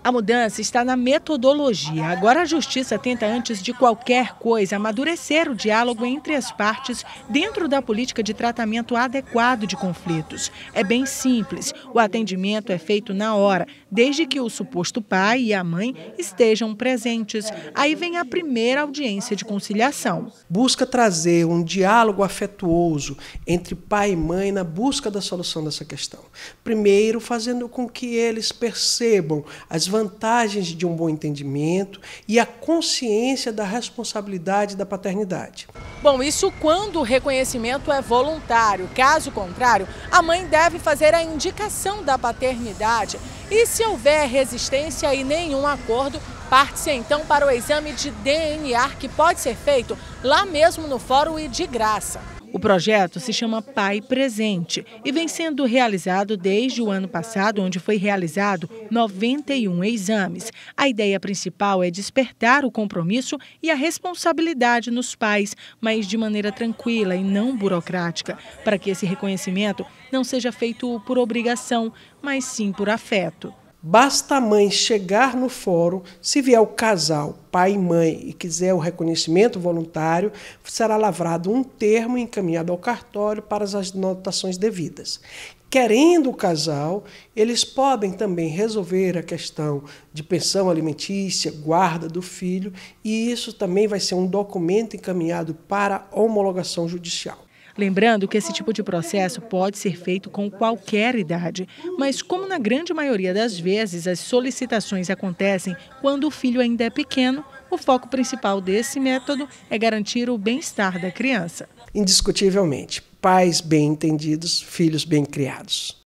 A mudança está na metodologia. Agora a Justiça tenta, antes de qualquer coisa, amadurecer o diálogo entre as partes dentro da política de tratamento adequado de conflitos. É bem simples. O atendimento é feito na hora, desde que o suposto pai e a mãe estejam presentes. Aí vem a primeira audiência de conciliação. Busca trazer um diálogo afetuoso entre pai e mãe na busca da solução dessa questão. Primeiro, fazendo com que eles percebam as vantagens de um bom entendimento e a consciência da responsabilidade da paternidade. Bom, isso quando o reconhecimento é voluntário. Caso contrário, a mãe deve fazer a indicação da paternidade. E se houver resistência e nenhum acordo, parte-se então para o exame de DNA, que pode ser feito lá mesmo no fórum e de graça. O projeto se chama Pai Presente e vem sendo realizado desde o ano passado, onde foi realizado 91 exames. A ideia principal é despertar o compromisso e a responsabilidade nos pais, mas de maneira tranquila e não burocrática, para que esse reconhecimento não seja feito por obrigação, mas sim por afeto. Basta a mãe chegar no fórum, se vier o casal, pai e mãe, e quiser o reconhecimento voluntário, será lavrado um termo encaminhado ao cartório para as anotações devidas. Querendo o casal, eles podem também resolver a questão de pensão alimentícia, guarda do filho, e isso também vai ser um documento encaminhado para homologação judicial. Lembrando que esse tipo de processo pode ser feito com qualquer idade, mas como na grande maioria das vezes as solicitações acontecem quando o filho ainda é pequeno, o foco principal desse método é garantir o bem-estar da criança. Indiscutivelmente, pais bem entendidos, filhos bem criados.